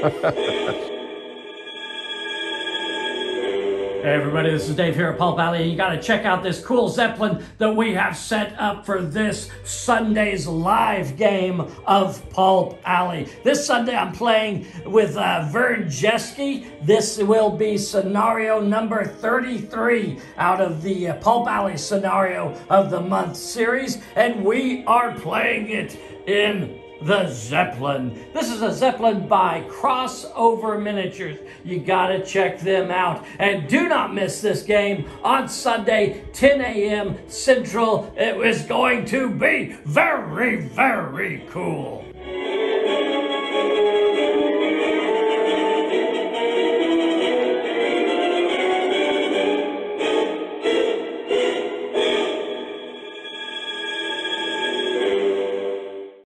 Hey everybody, this is Dave here at Pulp Alley. You got to check out this cool Zeppelin that we have set up for this Sunday's live game of Pulp Alley. This Sunday I'm playing with Vern Jeske. This will be scenario number 33 out of the Pulp Alley Scenario of the Month series, and we are playing it in the Zeppelin. This is a Zeppelin by Crossover Miniatures. You gotta check them out. And do not miss this game on Sunday, 10 a.m. Central. It is going to be very, very cool.